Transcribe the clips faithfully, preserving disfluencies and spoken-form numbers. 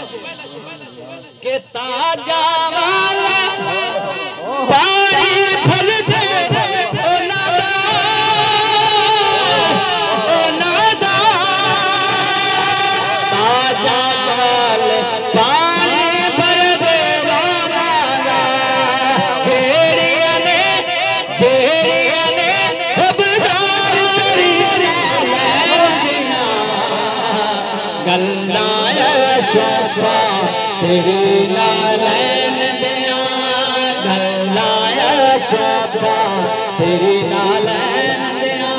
के ताजा वाला पानी भर दे ओ नादा ओ नादा ताजा वाले पानी भर दे नादा जेड़िया ने जेड़िया ने खबरदार करी लैंदियां गल्लां शोफा तेरी नालैन दियां गल्लां शोफा तेरी नालैन दियां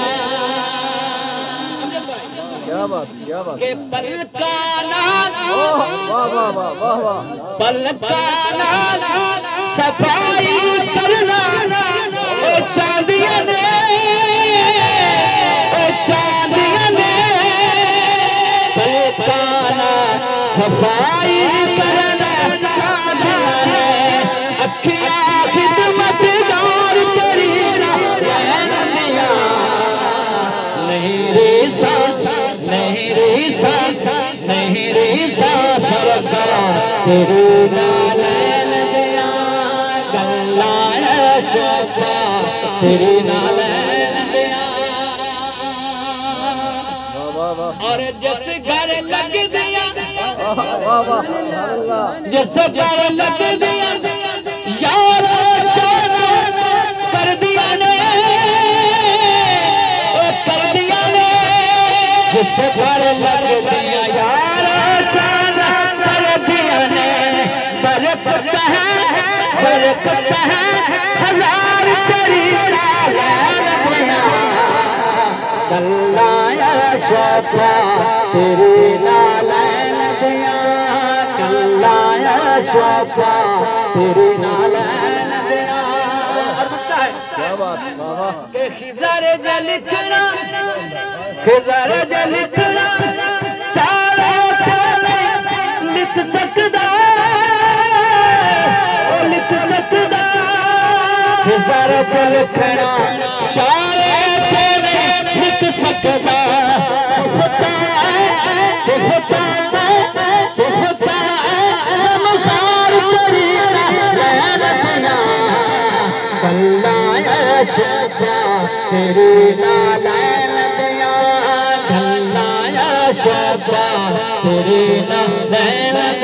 क्या बात क्या बात के पलका नाल वाह वाह वाह वाह वाह पलका नाल सफाई करना ओ चांदियां ने ओ चांदियां ने पलका नाल सफाई करना चांदियां ने अखियां खिदमतगार तेरी लैन दियां नहीं रीसा नहीं रीसा नहीं रीसा सरकार तेरी नालैन दियां गल्लां शोफा तेरी नालैन दियां वाह वाह और जिस घर लग दिया वाह वाह अल्लाह जिस घर लग दिया यार चाना कर दिया ने ओ कर दिया ने जिस घर लग दिया यार चाना कर दिया ने बरकत है बरकत है हजार तेरी नालैन दियां गल्लां शोफा तेरी नालैन दियां गल्लां शोफा तेरी नालैन दियां क्या बात वाह वाह के खिज़र ज लिखना खिज़र ज लिखना चारों खाने लिख सकदा ओ लिख सकदा खिज़र ज लिखना चारों खाने लिख सकदा सुखता सुखता सुखता मज़ार तेरी लैन दियां गल्लां शोफा तेरी नालैन दियां गल्लां शोफा तेरी नालैन